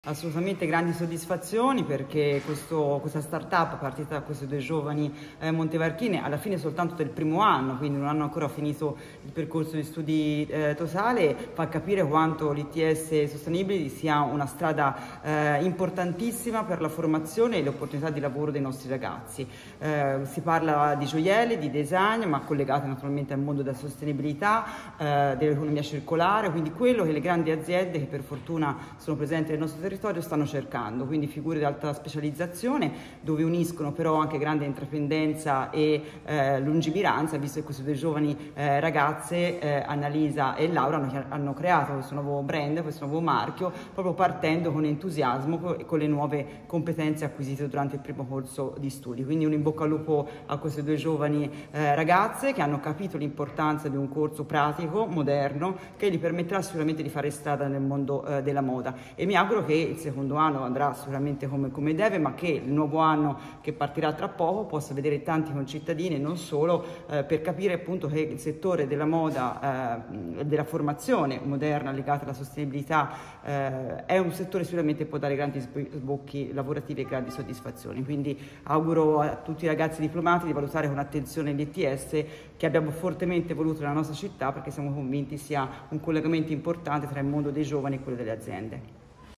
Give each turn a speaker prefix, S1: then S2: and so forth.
S1: Assolutamente grandi soddisfazioni perché questa startup partita da questi due giovani montevarchini alla fine soltanto del primo anno, quindi non hanno ancora finito il percorso di studi totale, fa capire quanto l'ITS sostenibili sia una strada importantissima per la formazione e le opportunità di lavoro dei nostri ragazzi. Si parla di gioielli, di design, ma collegate naturalmente al mondo della sostenibilità, dell'economia circolare, quindi quello che le grandi aziende che per fortuna sono presenti nel nostro territorio stanno cercando, quindi figure di alta specializzazione dove uniscono però anche grande intraprendenza e lungimiranza, visto che queste due giovani ragazze, Annalisa e Laura, hanno creato questo nuovo brand, questo nuovo marchio, proprio partendo con entusiasmo e con le nuove competenze acquisite durante il primo corso di studi. Quindi un in bocca al lupo a queste due giovani ragazze che hanno capito l'importanza di un corso pratico, moderno, che gli permetterà sicuramente di fare strada nel mondo della moda, e mi auguro che il secondo anno andrà sicuramente come deve, ma che il nuovo anno che partirà tra poco possa vedere tanti concittadini e non solo, per capire appunto che il settore della moda, della formazione moderna legata alla sostenibilità è un settore sicuramente che può dare grandi sbocchi lavorativi e grandi soddisfazioni. Quindi auguro a tutti i ragazzi diplomati di valutare con attenzione l'ITS che abbiamo fortemente voluto nella nostra città, perché siamo convinti sia un collegamento importante tra il mondo dei giovani e quello delle aziende.